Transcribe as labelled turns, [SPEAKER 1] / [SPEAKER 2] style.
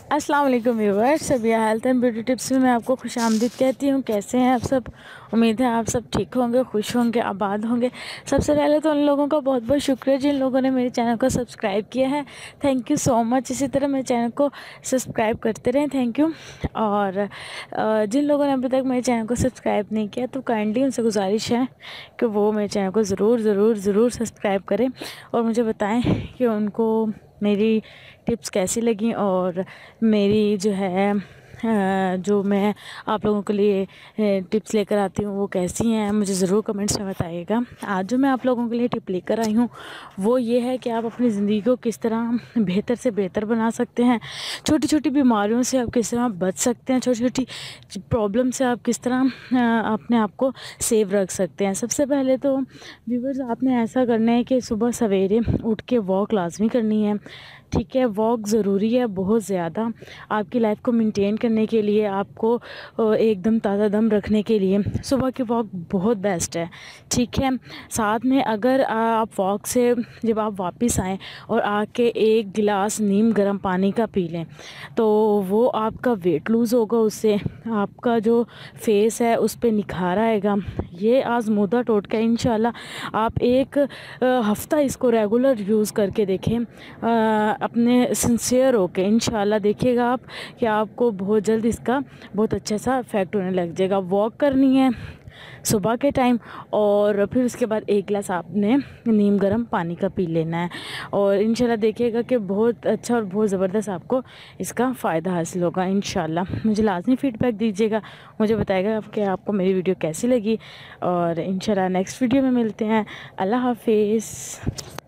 [SPEAKER 1] अस्सलाम वालेकुम व्यूअर्स, सभी हेल्थ एंड ब्यूटी टिप्स में मैं आपको खुशामदीद कहती हूँ। कैसे हैं आप सब? उम्मीद है आप सब ठीक होंगे, खुश होंगे, आबाद होंगे। सबसे पहले तो उन लोगों का बहुत बहुत शुक्रिया जिन लोगों ने मेरे चैनल को सब्सक्राइब किया है। Thank you so much. इसी तरह मेरे चैनल को सब्सक्राइब करते रहें, थैंक यू। और जिन लोगों ने अभी तक मेरे चैनल को सब्सक्राइब नहीं किया तो काइंडली उनसे गुजारिश है कि वो मेरे चैनल को ज़रूर सब्सक्राइब करें और मुझे बताएँ कि उनको मेरी टिप्स कैसी लगी और मेरी जो है जो मैं आप लोगों के लिए टिप्स लेकर आती हूँ वो कैसी हैं, मुझे ज़रूर कमेंट्स में बताइएगा। आज जो मैं आप लोगों के लिए टिप लेकर आई हूँ वो ये है कि आप अपनी ज़िंदगी को किस तरह बेहतर से बेहतर बना सकते हैं, छोटी छोटी बीमारियों से आप किस तरह बच सकते हैं, छोटी छोटी प्रॉब्लम से आप किस तरह अपने आप को सेव रख सकते हैं। सबसे पहले तो व्यूअर्स आपने ऐसा करना है कि सुबह सवेरे उठ के वॉक लाजमी करनी है। ठीक है, वॉक ज़रूरी है बहुत ज़्यादा आपकी लाइफ को मेंटेन करने के लिए, आपको एकदम ताज़ा दम रखने के लिए सुबह की वॉक बहुत बेस्ट है। ठीक है, साथ में अगर आप वॉक से जब आप वापस आएँ और आके एक गिलास नीम गर्म पानी का पी लें तो वो आपका वेट लूज़ होगा, उससे आपका जो फेस है उस पर निखार आएगा। ये आज़मूदा टोटका है, इंशाल्लाह आप एक हफ़्ता इसको रेगुलर यूज़ करके देखें अपने सिंसियर होके। इंशाल्लाह देखिएगा आप कि आपको बहुत जल्द इसका बहुत अच्छा सा इफ़ेक्ट होने लग जाएगा। वॉक करनी है सुबह के टाइम और फिर उसके बाद एक गिलास आपने नीम गर्म पानी का पी लेना है और इंशाल्लाह देखिएगा कि बहुत अच्छा और बहुत ज़बरदस्त आपको इसका फ़ायदा हासिल होगा। इंशाल्लाह मुझे लाजमी फ़ीडबैक दीजिएगा, मुझे बताइएगा कि आपको मेरी वीडियो कैसी लगी और इंशाल्लाह नेक्स्ट वीडियो में मिलते हैं। अल्लाह हाफिज़।